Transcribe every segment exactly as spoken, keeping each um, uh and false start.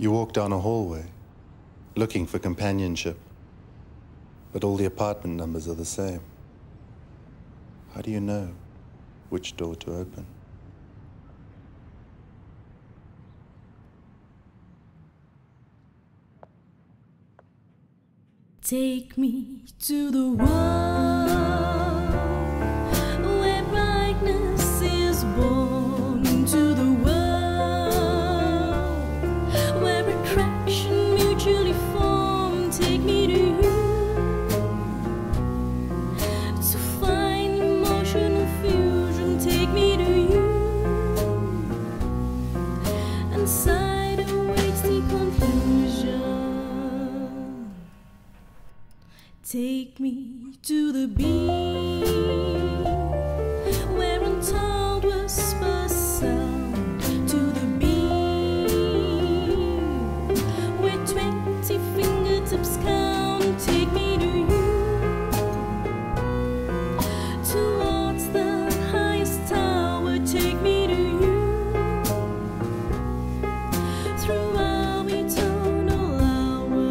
You walk down a hallway, looking for companionship, but all the apartment numbers are the same. How do you know which door to open? Take me to the world where brightness is born, into the world where attraction mutually formed. Take me to you to find emotional fusion. Take me to you, and sight awaits the conclusion. Take me to the beat where untold whispers sound, to the beat where twenty fingertips count. Take me to you, towards the highest tower. Take me to you, through our eternal hour.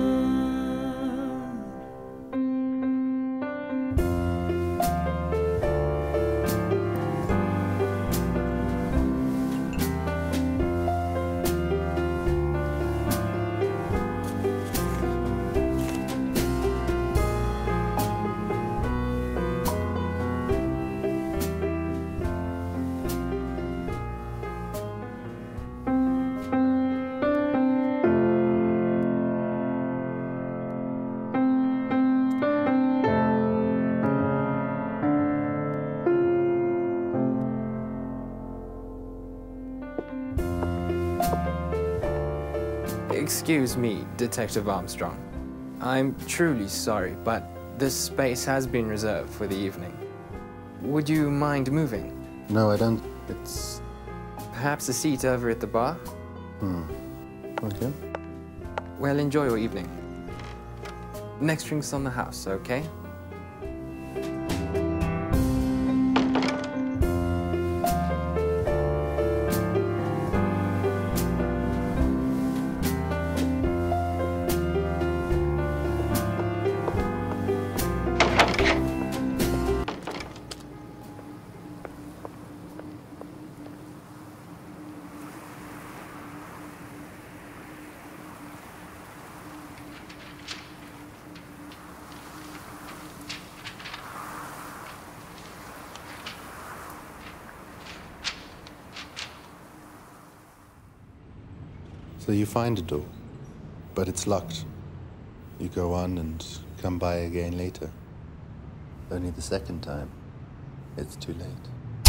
Excuse me, Detective Armstrong. I'm truly sorry, but this space has been reserved for the evening. Would you mind moving? No, I don't. It's... Perhaps a seat over at the bar? Hmm. Okay. Well, enjoy your evening. Next drink's on the house, okay? So you find a door, but it's locked. You go on and come by again later. Only the second time, it's too late.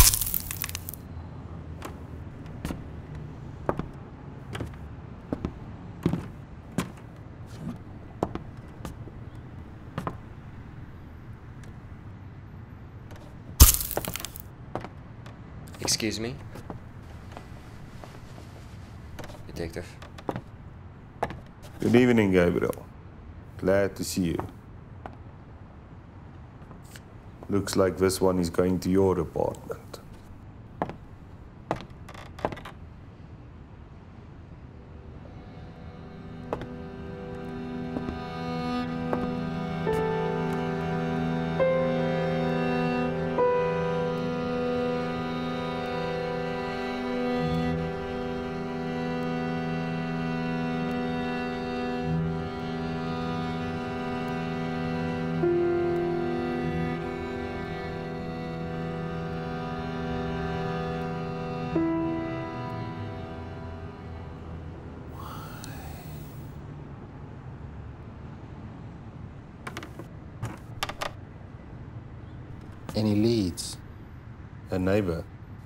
Excuse me? Detective. Good evening, Gabriel. Glad to see you. Looks like this one is going to your apartment. Any leads? A neighbor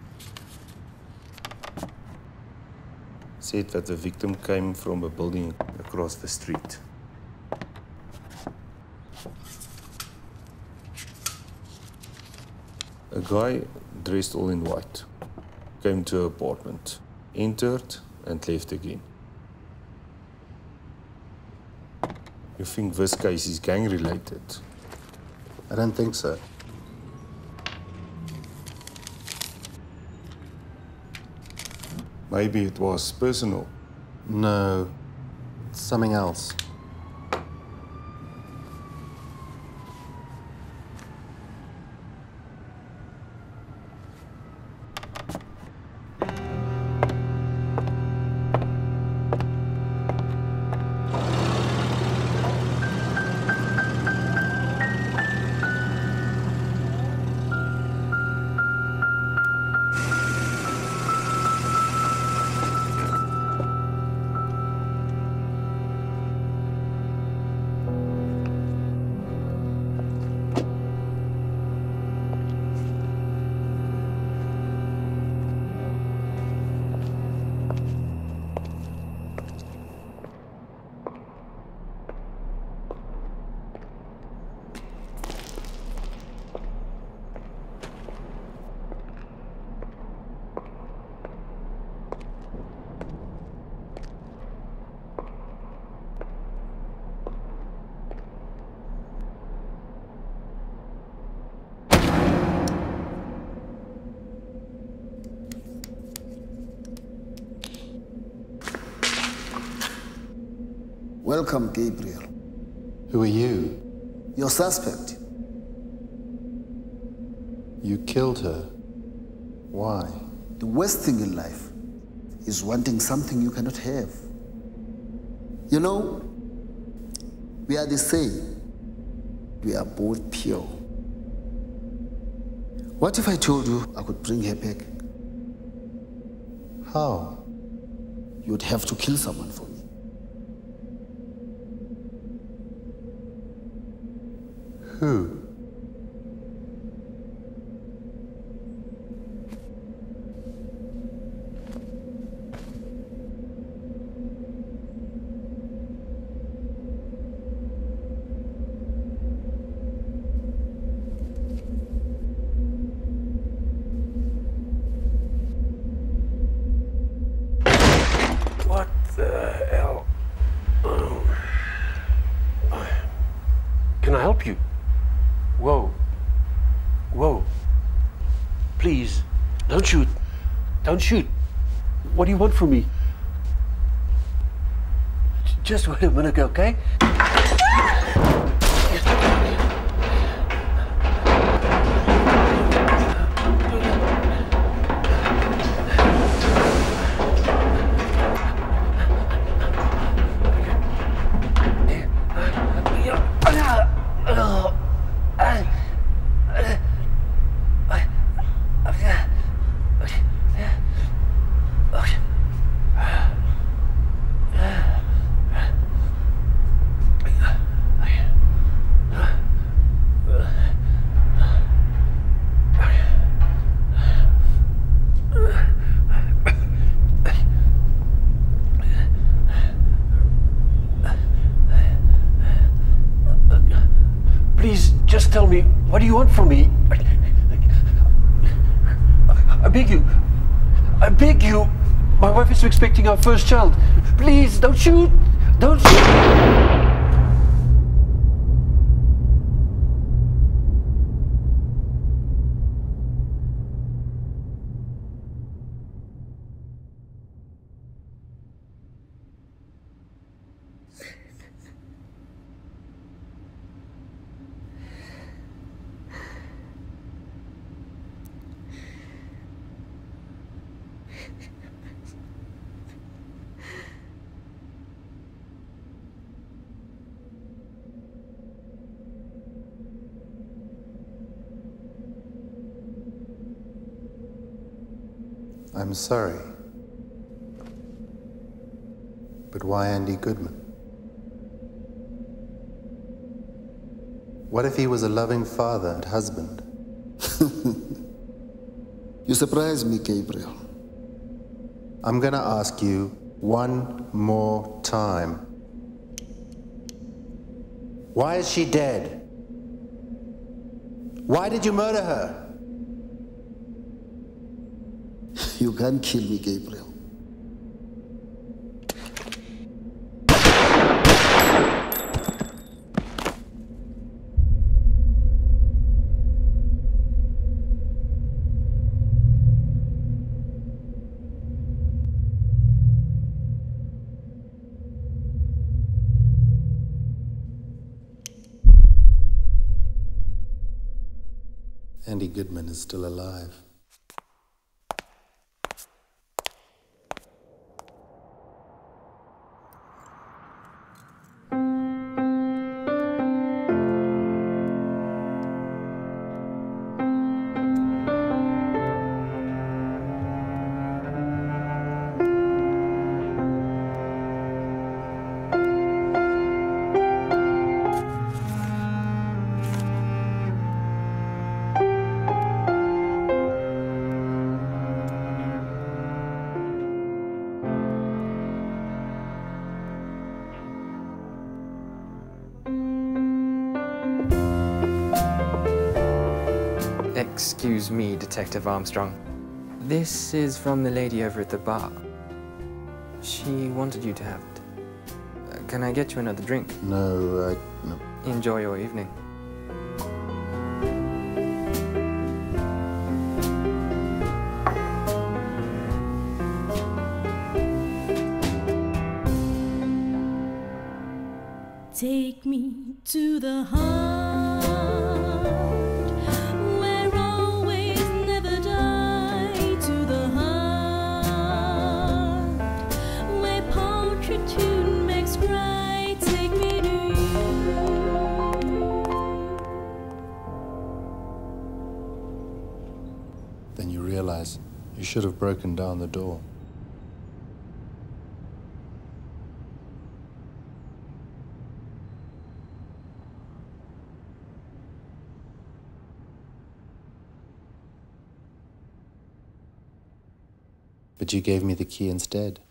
said that the victim came from a building across the street. A guy dressed all in white came to her apartment, entered and left again. You think this case is gang related? I don't think so. Maybe it was personal. No, It's something else. Welcome, Gabriel. Who are you? Your suspect. You killed her. Why? The worst thing in life is wanting something you cannot have. You know, we are the same. We are both pure. What if I told you I could bring her back? How? You'd have to kill someone for me. Who? What the hell? Oh. Can I help you? Whoa. Whoa. Please, don't shoot. Don't shoot. What do you want from me? Just wait a minute, okay? Please, just tell me, what do you want from me? I beg you. I beg you. My wife is expecting our first child. Please, don't shoot. Don't shoot. I'm sorry. But why Andy Goodman? What if he was a loving father and husband? You surprise me, Gabriel. I'm gonna ask you one more time. Why is she dead? Why did you murder her? You can't kill me, Gabriel. Andy Goodman is still alive. Excuse me, Detective Armstrong. This is from the lady over at the bar. She wanted you to have it. Uh, can I get you another drink? No, I... no. Enjoy your evening. Take me to the heart where always never die, to the heart where poetry tune makes cry. Take me to you. Then you realize you should have broken down the door. But you gave me the key instead.